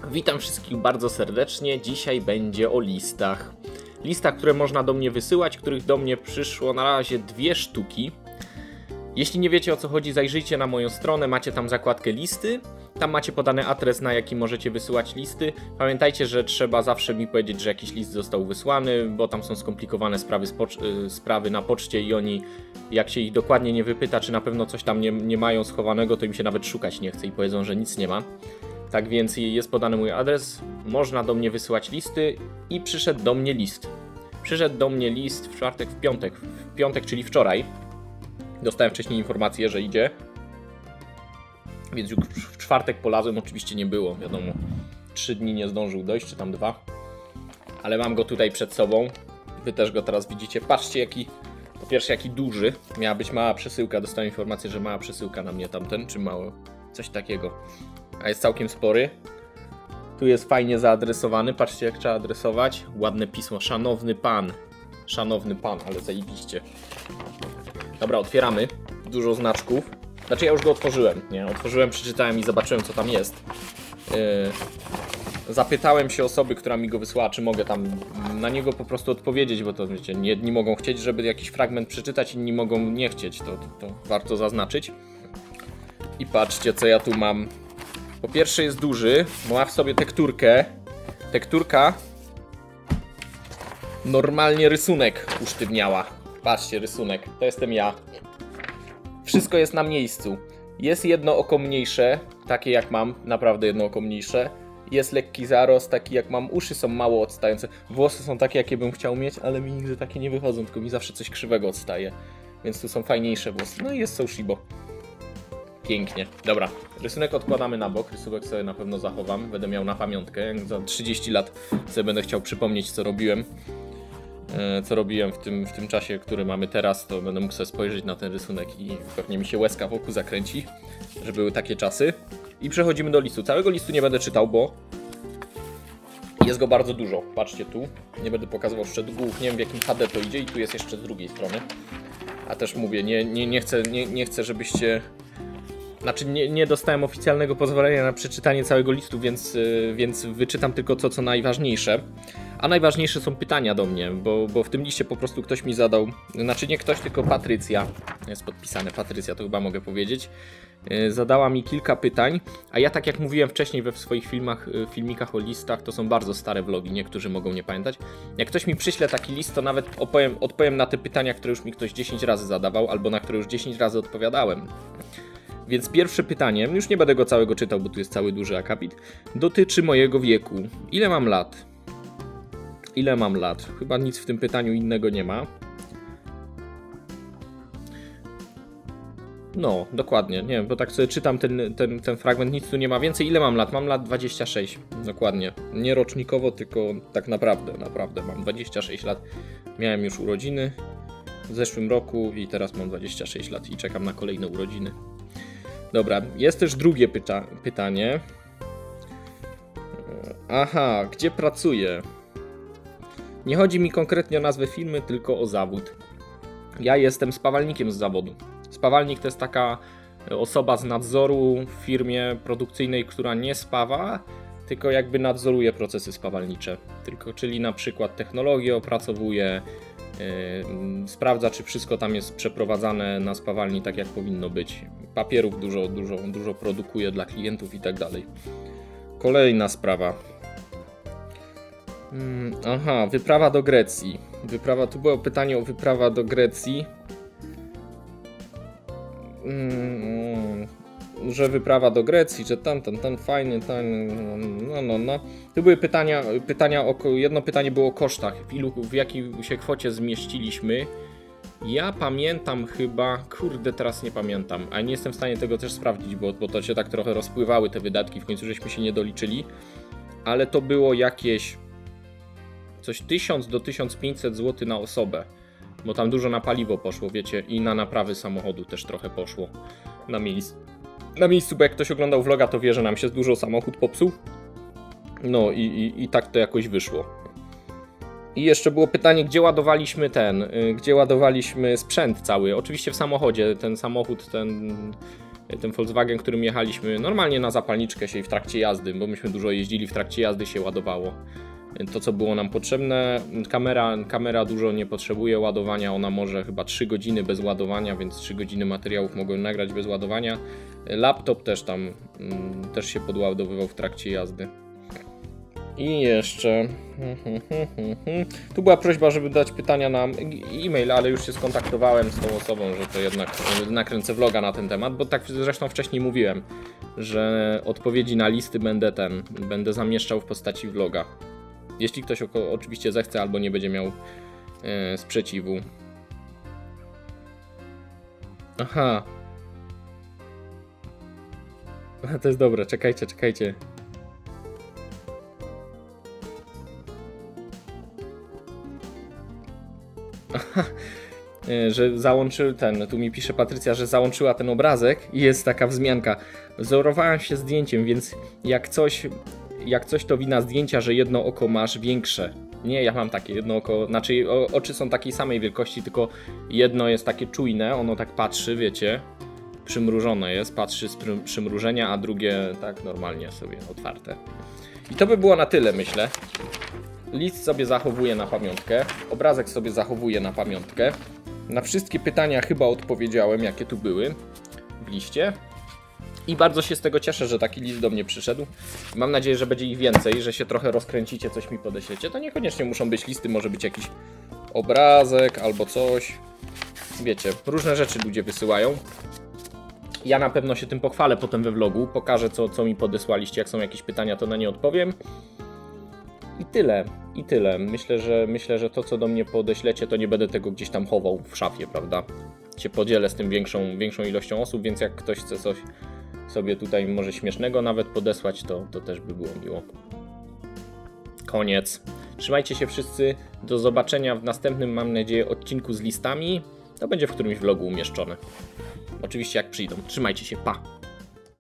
Witam wszystkich bardzo serdecznie. Dzisiaj będzie o listach. Listach, które można do mnie wysyłać, których do mnie przyszło na razie 2 sztuki. Jeśli nie wiecie, o co chodzi, zajrzyjcie na moją stronę, macie tam zakładkę listy. Tam macie podany adres, na jaki możecie wysyłać listy. Pamiętajcie, że trzeba zawsze mi powiedzieć, że jakiś list został wysłany, bo tam są skomplikowane sprawy na poczcie i oni, jak się ich dokładnie nie wypyta, czy na pewno coś tam nie mają schowanego, to im się nawet szukać nie chce i powiedzą, że nic nie ma. Tak więc jest podany mój adres, można do mnie wysyłać listy i przyszedł do mnie list. Przyszedł do mnie list w czwartek, w piątek, czyli wczoraj. Dostałem wcześniej informację, że idzie. Więc już w czwartek polazłem, oczywiście nie było, wiadomo. 3 dni nie zdążył dojść, czy tam 2. Ale mam go tutaj przed sobą. Wy też go teraz widzicie. Patrzcie jaki, po pierwsze jaki duży. Miała być mała przesyłka, dostałem informację, że mała przesyłka na mnie tamten, czy mało, coś takiego. A jest całkiem spory. Tu jest fajnie zaadresowany, patrzcie jak trzeba adresować. Ładne pismo, szanowny pan, ale zajebiście. Dobra, otwieramy. Dużo znaczków. Znaczy ja już go otworzyłem, nie? Otworzyłem, przeczytałem i zobaczyłem co tam jest. Zapytałem się osoby, która mi go wysłała, czy mogę tam na niego po prostu odpowiedzieć, bo to wiecie, jedni mogą chcieć, żeby jakiś fragment przeczytać, inni mogą nie chcieć, to warto zaznaczyć. I patrzcie co ja tu mam. Po pierwsze jest duży, bo ma w sobie tekturkę. Tekturka normalnie rysunek usztywniała. Patrzcie, rysunek, to jestem ja. Wszystko jest na miejscu. Jest jedno oko mniejsze, takie jak mam, naprawdę jedno oko mniejsze. Jest lekki zarost, taki jak mam, uszy są mało odstające. Włosy są takie, jakie bym chciał mieć, ale mi nigdy takie nie wychodzą, tylko mi zawsze coś krzywego odstaje. Więc tu są fajniejsze włosy. No i jest Soushibo. Pięknie. Dobra, rysunek odkładamy na bok, rysunek sobie na pewno zachowam. Będę miał na pamiątkę, jak za 30 lat sobie będę chciał przypomnieć co robiłem. W tym czasie, który mamy teraz, to będę mógł sobie spojrzeć na ten rysunek i pewnie mi się łezka wokół zakręci, że były takie czasy. I przechodzimy do listu. Całego listu nie będę czytał, bo jest go bardzo dużo. Patrzcie tu, nie będę pokazywał szczegółów, nie wiem w jakim HD to idzie i tu jest jeszcze z drugiej strony. A też mówię, nie chcę żebyście... Znaczy nie dostałem oficjalnego pozwolenia na przeczytanie całego listu, więc wyczytam tylko to, co najważniejsze. A najważniejsze są pytania do mnie, bo w tym liście po prostu ktoś mi zadał, znaczy nie ktoś, tylko Patrycja, jest podpisane Patrycja, to chyba mogę powiedzieć, zadała mi kilka pytań, a ja tak jak mówiłem wcześniej we swoich filmikach o listach, to są bardzo stare vlogi, niektórzy mogą nie pamiętać. Jak ktoś mi przyśle taki list, to nawet odpowiem na te pytania, które już mi ktoś 10 razy zadawał, albo na które już 10 razy odpowiadałem. Więc pierwsze pytanie, już nie będę go całego czytał, bo tu jest cały duży akapit, dotyczy mojego wieku. Ile mam lat? Ile mam lat? Chyba nic w tym pytaniu innego nie ma. No, dokładnie, nie wiem, bo tak sobie czytam ten fragment, nic tu nie ma więcej. Ile mam lat? Mam lat 26, dokładnie. Nie rocznikowo, tylko tak naprawdę mam 26 lat. Miałem już urodziny w zeszłym roku i teraz mam 26 lat i czekam na kolejne urodziny. Dobra, jest też drugie pytanie. Aha, gdzie pracuję? Nie chodzi mi konkretnie o nazwę firmy, tylko o zawód. Ja jestem spawalnikiem z zawodu. Spawalnik to jest taka osoba z nadzoru w firmie produkcyjnej, która nie spawa, tylko jakby nadzoruje procesy spawalnicze. Czyli na przykład technologię opracowuje, sprawdza, czy wszystko tam jest przeprowadzane na spawalni tak jak powinno być. Papierów dużo produkuje dla klientów i tak dalej. Kolejna sprawa. Aha, wyprawa do Grecji. Tu było pytanie o wyprawę do Grecji. Że wyprawa do Grecji, że ten fajny, no. Tu były pytania jedno pytanie było o kosztach, w jakiej się kwocie zmieściliśmy. Ja pamiętam chyba, kurde teraz nie pamiętam, a nie jestem w stanie tego też sprawdzić, bo to się tak trochę rozpływały te wydatki, w końcu żeśmy się nie doliczyli. Ale to było jakieś coś 1000 do 1500 zł na osobę, bo tam dużo na paliwo poszło, wiecie, i na naprawy samochodu też trochę poszło na miejscu, bo jak ktoś oglądał vloga, to wie, że nam się dużo samochód popsuł. No i tak to jakoś wyszło. I jeszcze było pytanie, gdzie ładowaliśmy sprzęt cały. Oczywiście w samochodzie, ten samochód, Ten Volkswagen, którym jechaliśmy, normalnie na zapalniczkę się i w trakcie jazdy, bo myśmy dużo jeździli, w trakcie jazdy się ładowało. To, co było nam potrzebne. Kamera dużo nie potrzebuje ładowania, ona może chyba 3 godziny bez ładowania, więc 3 godziny materiałów mogłem nagrać bez ładowania. Laptop też tam też się podładowywał w trakcie jazdy. I jeszcze tu była prośba, żeby dać pytania na e-mail, ale już się skontaktowałem z tą osobą, że to jednak nakręcę vloga na ten temat, bo tak zresztą wcześniej mówiłem, że odpowiedzi na listy będę zamieszczał w postaci vloga. Jeśli ktoś oczywiście zechce albo nie będzie miał sprzeciwu. Aha. To jest dobre, czekajcie. Że załączył tu mi pisze Patrycja, że załączyła ten obrazek i jest taka wzmianka. Wzorowałem się zdjęciem, więc jak coś to wina zdjęcia, że jedno oko masz większe. Nie, ja mam takie jedno oko, znaczy oczy są takiej samej wielkości, tylko jedno jest takie czujne, ono tak patrzy, wiecie, przymrużone jest, patrzy z przymrużenia, a drugie tak normalnie sobie otwarte. I to by było na tyle, myślę. List sobie zachowuję na pamiątkę, obrazek sobie zachowuję na pamiątkę. Na wszystkie pytania chyba odpowiedziałem, jakie tu były w liście. I bardzo się z tego cieszę, że taki list do mnie przyszedł. Mam nadzieję, że będzie ich więcej, że się trochę rozkręcicie, coś mi podeślecie. To niekoniecznie muszą być listy, może być jakiś obrazek albo coś. Wiecie, różne rzeczy ludzie wysyłają. Ja na pewno się tym pochwalę potem we vlogu. Pokażę, co mi podesłaliście. Jak są jakieś pytania, to na nie odpowiem. I tyle. Myślę, że to, co do mnie podeślecie, to nie będę tego gdzieś tam chował w szafie, prawda? Się podzielę z tym większą ilością osób, więc jak ktoś chce coś sobie tutaj może śmiesznego nawet podesłać, to też by było miło. Koniec. Trzymajcie się wszyscy. Do zobaczenia w następnym, mam nadzieję, odcinku z listami. To będzie w którymś vlogu umieszczone. Oczywiście jak przyjdą. Trzymajcie się, pa!